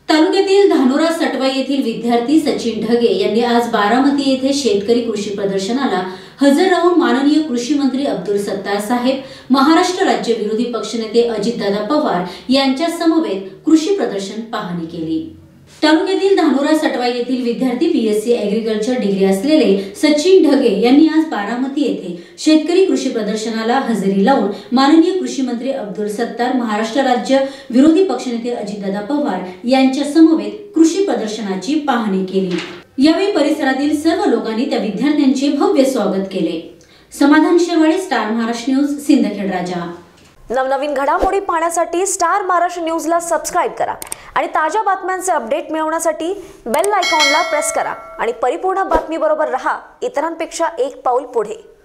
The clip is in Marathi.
तालुक्यातील धानोरा सटवा येथील विद्यार्थी सचिन ढगे यांनी आज बारामती येथे शेतकरी कृषी प्रदर्शनाला हजर राहून माननीय कृषी मंत्री अब्दुल सत्तार साहेब, महाराष्ट्र राज्य विरोधी पक्षनेते अजितदादा पवार यांच्या समवेत कृषी प्रदर्शन पाहणी केली। तालुक्यातील धानोरा सटवा येथील विद्यार्थी बीएससी ऍग्रीकल्चर डिग्री असलेले सचिन ढगे यांनी आज बारामती येथे शेतकरी कृषी प्रदर्शनाला हजेरी लावून माननीय कृषी मंत्री अब्दुल सत्तार, महाराष्ट्र राज्य विरोधी पक्षनेते अजितदादा पवार यांच्या समवेत कृषी प्रदर्शनाची पाहणी केली। यावेळी परिसरातील सर्व लोकांनी त्या विद्यार्थ्यांचे भव्य स्वागत केले। Samadhan Shewale, Star Maharashtra News, Sindkhed Raja. नवनवीन घडामोडी पाहण्यासाठी स्टार महाराष्ट्र न्यूजला सबस्क्राइब करा आणि ताज्या बातम्यांचे अपडेट मिळवण्यासाठी बेल आयकॉनला प्रेस करा आणि परिपूर्ण बातमी बरोबर रहा, इतरांपेक्षा एक पाऊल पुढे।